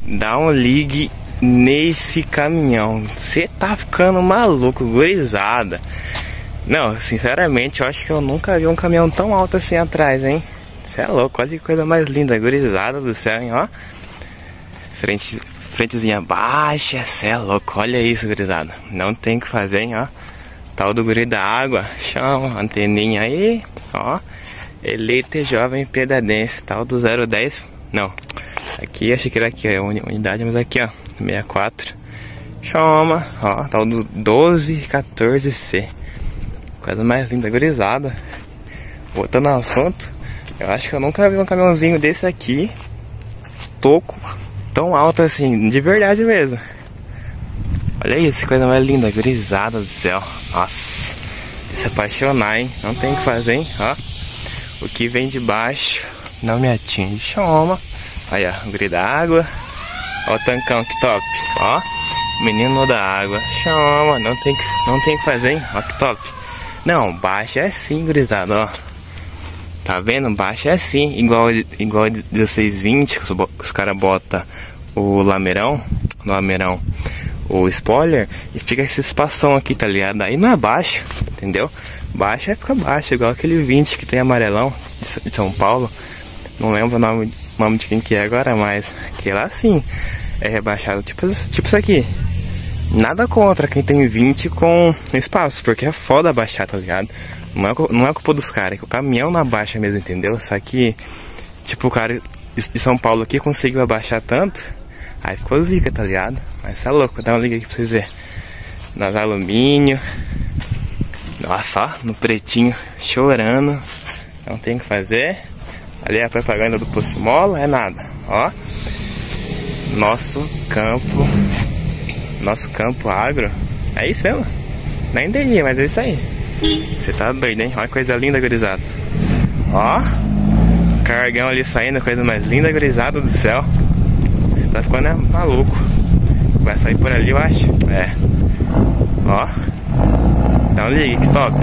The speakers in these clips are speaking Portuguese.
Dá um ligue nesse caminhão. Você tá ficando maluco, gurizada. Não, sinceramente, eu acho que eu nunca vi um caminhão tão alto assim atrás, hein? Você é louco, olha que coisa mais linda, gurizada do céu, hein, ó. Frentezinha baixa, você é louco, olha isso, gurizada. Não tem o que fazer, hein, ó. Tal do guri da água, chama, anteninha aí, ó. Eleita jovem pedadense, tal do 010, não. Aqui, achei que era aqui, a unidade, mas aqui, ó, 64. Chama, ó, tal do 1214C. Coisa mais linda, gurizada. Voltando ao assunto, eu acho que eu nunca vi um caminhãozinho desse aqui, toco, tão alto assim, de verdade mesmo. Olha isso, coisa mais linda, gurizada do céu. Nossa, se apaixonar, hein? Não tem o que fazer, hein? Ó, o que vem de baixo não me atinge. Chama. Olha, o guri da água. Ó o tancão, que top. Ó, menino da água. Chama, não tem o que fazer, hein? Ó, que top. Não, baixo é assim, gurizada, ó. Tá vendo? Baixo é assim. Igual 1620, que os caras botam o lameirão, o spoiler, e fica esse espação aqui, tá ligado? Aí não é baixo, entendeu? Baixo é ficar baixo, igual aquele 20 que tem amarelão de São Paulo. Não lembro o nome de quem que é agora, mas aquele lá sim é rebaixado, tipo isso aqui. Nada contra quem tem 20 com espaço, porque é foda baixar, tá ligado? Não é culpa dos caras, é que o caminhão não abaixa mesmo, entendeu? Só que, tipo, o cara de São Paulo aqui conseguiu abaixar tanto, aí ficou zica, tá ligado? Mas é louco, dá uma liga aqui pra vocês verem. Nas alumínio. Nossa, ó, no pretinho, chorando. Não tem o que fazer. Ali é a propaganda do Posto Mola, é nada, ó. Nosso campo agro. É isso mesmo? Não entendi, mas é isso aí. Você tá doido, hein? Olha que coisa linda, gurizada. Ó, cargão ali saindo, coisa mais linda, gurizada do céu. Você tá ficando maluco. Vai sair por ali, eu acho. É. Ó, dá um ligue, que top.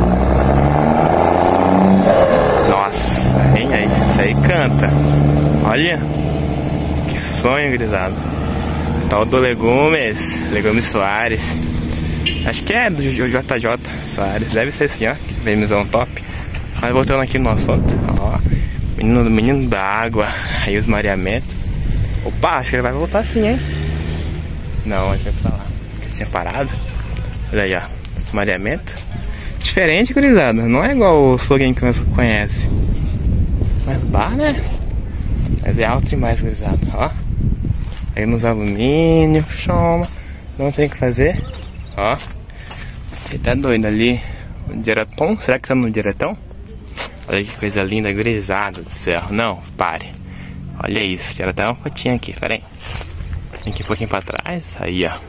Nossa, hein aí, isso aí canta. Olha, que sonho, gurizada. Tal do Legumes Soares. Acho que é do JJ Soares. Deve ser assim, ó. Vemzão top. Mas voltando aqui no assunto, ó. Menino da água. Aí os mareamentos. Opa, acho que ele vai voltar assim, hein? Não, ele vai falar que ele tinha parado. Olha aí, ó. Os mareamentos. Diferente, gurizada. Não é igual o slogan que nós conhece. Mas bar, né? Mas é alto demais, gurizada. Ó. Aí nos alumínio, chama. Não tem o que fazer. Ó. Ele tá doido ali. O diretom. Será que tá no diretão? Olha que coisa linda, gurizada do céu. Não, pare. Olha isso. Quero até uma fotinha aqui, pera aí. Vem aqui um pouquinho pra trás. Aí, ó.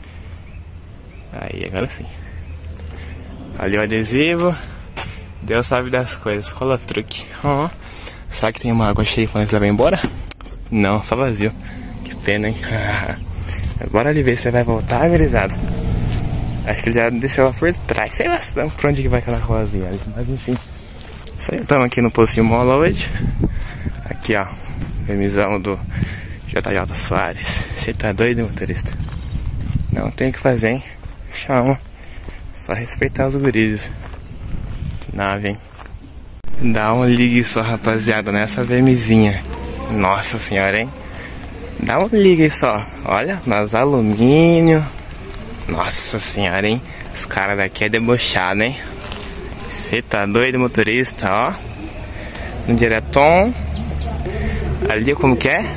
Aí, agora sim. Ali o adesivo. Deus sabe das coisas. Cola truque. Ó. Será que tem uma água cheia quando ele vai embora? Não, só vazio. Que pena, hein? Bora ali ver se vai voltar, gurizada. Acho que ele já desceu lá por trás. Sei lá pra onde que vai aquela ruazinha ali. Mas enfim. Isso aí, estamos aqui no Postinho Mola hoje. Aqui, ó. Remisão do JJ Soares. Você tá doido, motorista? Não tem o que fazer, hein? Chama. Só respeitar os gurizes. Que nave, hein? Dá um ligue só, rapaziada, nessa VMzinha. Nossa senhora, hein? Dá um ligue só. Olha, nas alumínio. Nossa senhora, hein? Os caras daqui é debochado, hein? Você tá doido, motorista, ó. No diretom. Ali, como que é?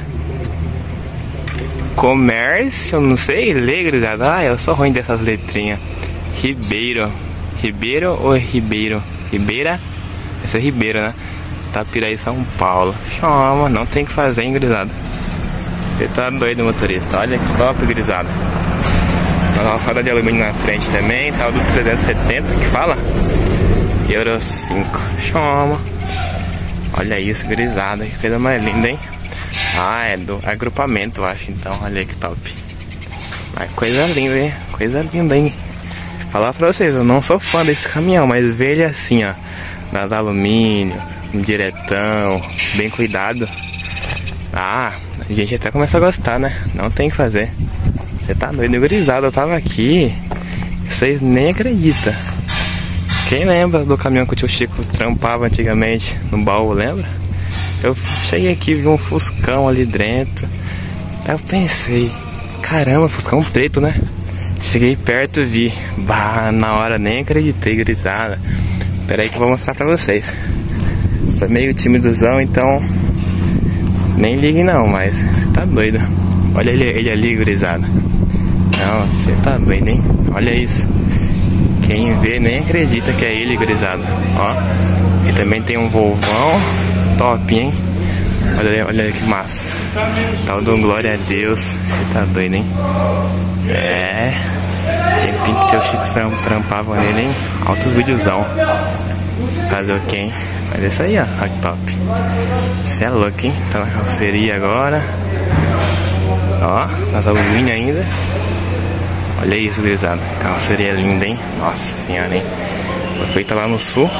Comércio, eu não sei, gurizada. Ah, eu sou ruim dessas letrinhas. Ribeiro. Ribeiro ou Ribeiro? Ribeira? Esse é Ribeiro, né? Tapiraí, São Paulo. Chama, não tem o que fazer, hein, gurizada. Você tá doido, motorista. Olha que top, gurizada. Uma roda de alumínio na frente também. Tal do 370 que fala. Euro 5. Chama. Olha isso, gurizada. Que coisa mais linda, hein? Ah, é do agrupamento, eu acho. Então, olha que top. Mas coisa linda, hein? Coisa linda, hein? Falar pra vocês, eu não sou fã desse caminhão, mas ver ele assim, ó. Nas alumínio, um diretão, bem cuidado. Ah, A gente até começa a gostar, né? Não tem o que fazer. Você tá doido, gurizada. Eu tava aqui. Vocês nem acreditam. Quem lembra do caminhão que o tio Chico trampava antigamente no baú, lembra? Eu cheguei aqui e vi um Fuscão ali dentro. Aí eu pensei, caramba, Fuscão preto, né? Cheguei perto e vi. Bah, na hora nem acreditei, gurizada. Pera aí que eu vou mostrar pra vocês. Sou meio timidozão, então nem ligue não, mas você tá doido. Olha ele ali, gurizada. Não, você tá doido, hein? Olha isso. Quem vê nem acredita que é ele, gurizada. Ó, e também tem um Volvão top, hein? Olha que massa. Tal do glória a Deus. Você tá doido, hein? É. Tempinho que o Chico trampava nele, hein? Altos videozão. Fazer o quem? Mas é isso aí, ó. Olha que top. Você é louco, hein? Tá na carroceria agora. Ó, nas alumínio ainda. Olha isso, gurizada. Carroceria linda, hein? Nossa senhora, hein? Foi feita lá no sul.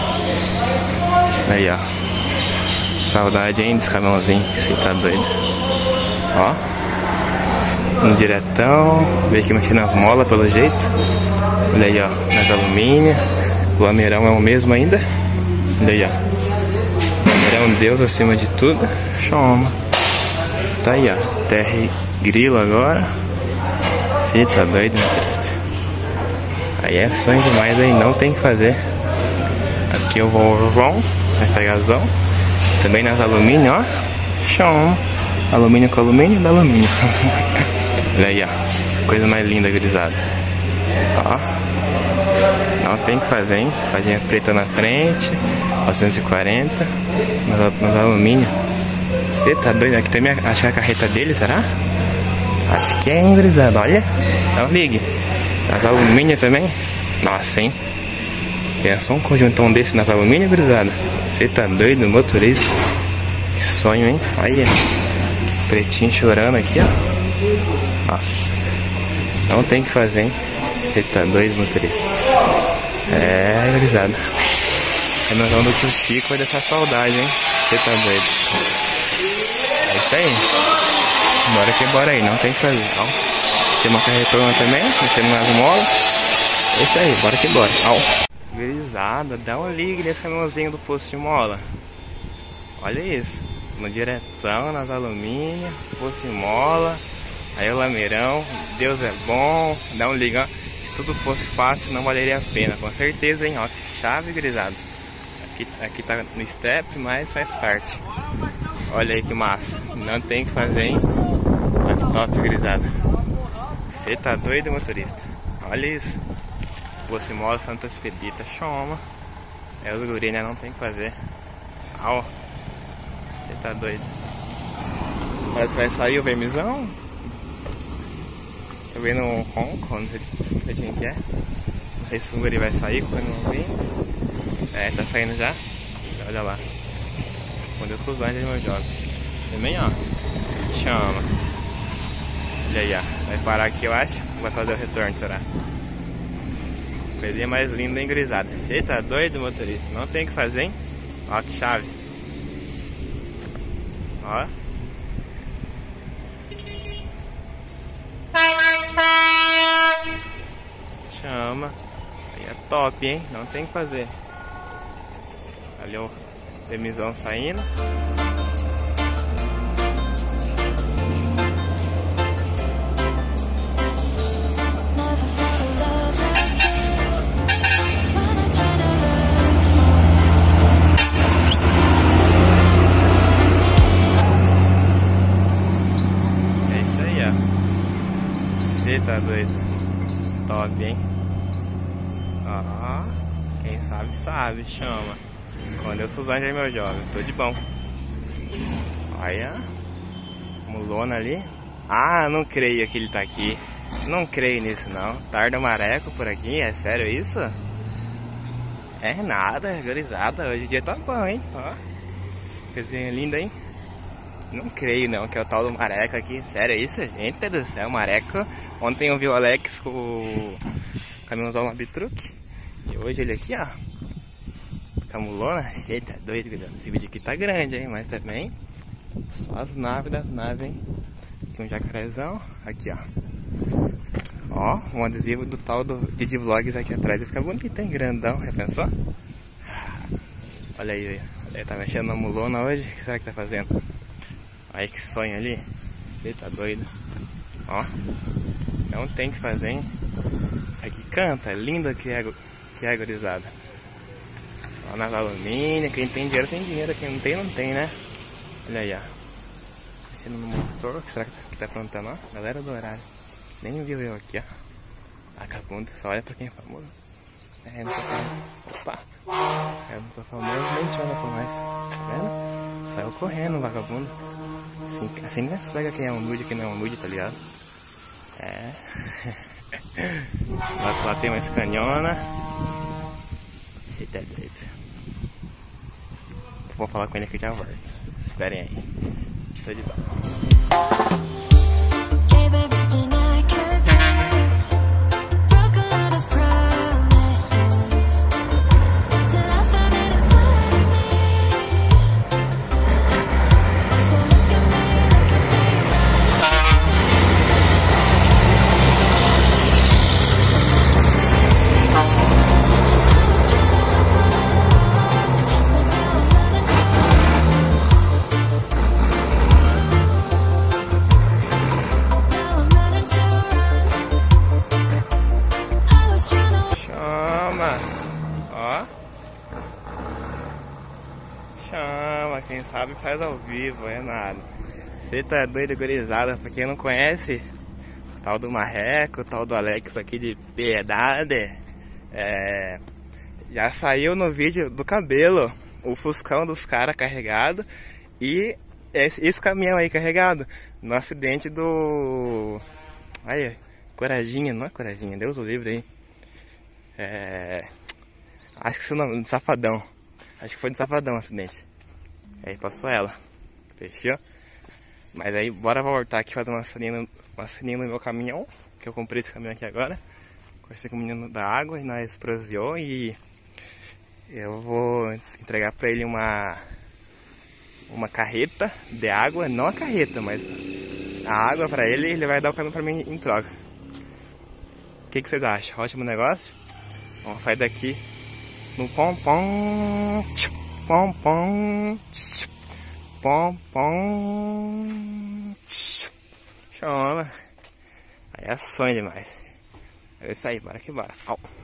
Aí, ó. Saudade, hein, desse caminhãozinho. Você tá doido. Ó. Um diretão. Veio aqui mexendo nas molas, pelo jeito. Olha aí, ó. Nas alumínio. O lameirão é o mesmo ainda. Olha aí, ó. O lameirão é um Deus acima de tudo. Chama. Tá aí, ó. Terra e grilo agora. Você tá doido, meu Cristo? Aí é sonho demais, aí não tem o que fazer. Aqui eu vou vai pegazão. Também nas alumínio, ó. Chama. Alumínio com alumínio e dá alumínio. Olha aí, ó. Coisa mais linda, gurizada. Ó. Não tem o que fazer, hein? Paginha preta na frente. 940. Nos alumínio. Você tá doido? Aqui também acho que é a carreta dele, será? Acho que é, hein, gurizada, olha. Não ligue. Nas alumínio também. Nossa, hein. Pensou um conjuntão desse nas alumínio, gurizada? Você tá doido, motorista? Que sonho, hein. Olha. Pretinho chorando aqui, ó. Nossa. Não tem o que fazer, hein. Você tá doido, motorista? É, gurizada. A noção do tio Chico vai deixar saudade, hein. Você tá doido? É isso aí. Bora que bora aí, não tem o que fazer. Ó, tem uma carretona também, mexendo nas molas. É isso aí, bora que bora. Ó, gurizada, dá uma liga nesse caminhãozinho do posto de mola. Olha isso, no diretão, nas alumínio, posto de mola. Aí o lameirão, Deus é bom. Dá um liga, se tudo fosse fácil não valeria a pena, com certeza, hein. Ó, chave, gurizada. Aqui tá no step, mas faz parte. Olha aí que massa, não tem o que fazer, hein. Olha que top, gurizada. Você tá doido, motorista? Olha isso. Posto mola Santa Expedita, chama. É os guri, né? Não tem o que fazer. Ó. Você tá doido. Parece que vai sair o vermizão. Tô vendo um ronco, não sei de quem que é. Não sei se o guri vai sair quando não vem. É, tá saindo já. Olha lá. Quando eu cruzar, já meu jogo. Também, ó. Chama. Olha aí, ó. Vai parar aqui, eu acho. Vai fazer o retorno, será? Coisinha mais linda, hein, gurizada? Você tá doido, motorista? Não tem o que fazer, hein? Ó, que chave. Ó. Chama. Aí é top, hein? Não tem o que fazer. Ali o demizão saindo. Tá doido. Top, hein? Ó, quem sabe, sabe. Chama. Quando eu sou anjo é meu jovem. Tô de bom. Olha. Mulona ali. Ah, não creio que ele tá aqui. Não creio nisso, não. Tarda mareco por aqui. É sério isso? É nada, gurizada. Hoje o dia tá bom, hein? Ó. Coisinha linda, hein? Não creio não, que é o tal do Mareco aqui. Sério isso? Gente do céu, Mareco. Ontem eu vi o Alex com o caminhãozão na Bitruque. E hoje ele aqui, ó. Camulona. Eita, doido, esse vídeo aqui tá grande, hein? Mas também Só as naves das naves, hein? Aqui um jacarezão. Aqui, ó. Ó, um adesivo do tal do Didi Vlogs aqui atrás. Ele fica bonito, hein? Grandão. Já pensou? Olha aí, tá mexendo na mulona hoje? O que será que tá fazendo? Aí que sonho ali. Ele tá doido. Ó. Não tem o que fazer, hein? Isso aqui canta. Lindo que é gurizada. Ó, nas alumínio. Quem tem dinheiro tem dinheiro. Quem não tem, não tem, né? Olha aí, ó. Mexendo no motor. O que será que tá aprontando, ó? Galera do horário. Nem viu eu aqui, ó. Vagabundo. Só olha pra quem é famoso. É, não sou famoso. Opa! Eu não sou famoso, nem te olha pra nós. Tá vendo? Saiu correndo, vagabundo. Assim não pega quem é humilde e quem não é humilde, tá ligado? É. Lá tem uma escanhona. Eita, doido. Vou falar com ele aqui e já volto. Esperem aí. Tô de volta. Chama, quem sabe faz ao vivo, é nada. Você tá doido, gurizada? Pra quem não conhece, o tal do Marreco, o tal do Alex aqui de Piedade, já saiu no vídeo do cabelo, o Fuscão dos caras carregado e esse caminhão aí carregado no acidente do... Aí, Corajinha, não é Corajinha, Deus o livre aí. Acho que esse é o nome, Safadão. Acho que foi do Safadão o acidente. Aí passou ela. Fechou? Mas aí bora voltar aqui fazer uma ceninha no meu caminhão. Que eu comprei esse caminhão aqui agora. Conversei com o menino da água e nós proseou. E eu vou entregar pra ele uma carreta de água. Não a carreta, mas a água pra ele. E ele vai dar o caminhão pra mim em troca. O que vocês acham? Ótimo negócio? Vamos sair daqui no pom-pom, pom-pom, pom-pom, chama. Aí é sonho demais. É isso aí, bora que bora. Au.